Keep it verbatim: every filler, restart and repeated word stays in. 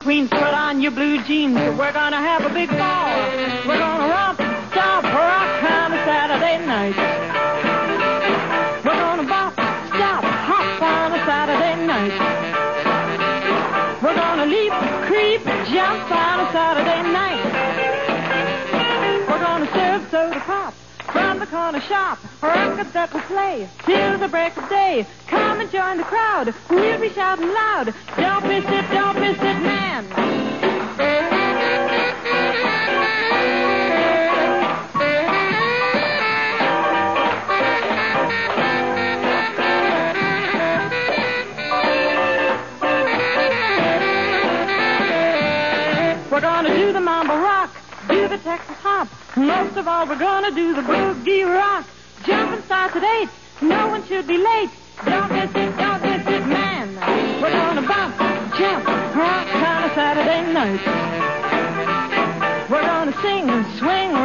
queens, put on your blue jeans. We're gonna have a big ball. We're gonna romp, stop, rock on a Saturday night. We're gonna bop, stop, hop on a Saturday night. We're gonna leap, creep, jump on a Saturday night. We're gonna serve soda pop from the corner shop. Records that will play till the break of day. Come and join the crowd. We'll be shouting loud. Don't miss it, don't miss it, man. We're gonna do the mambo rock, do the Texas hop. Most of all, we're gonna do the boogie rock. Jumping starts at eight. No one should be late. Don't miss it, don't miss it, man. We're gonna bump, jump, rock on a Saturday night. We're gonna sing and swing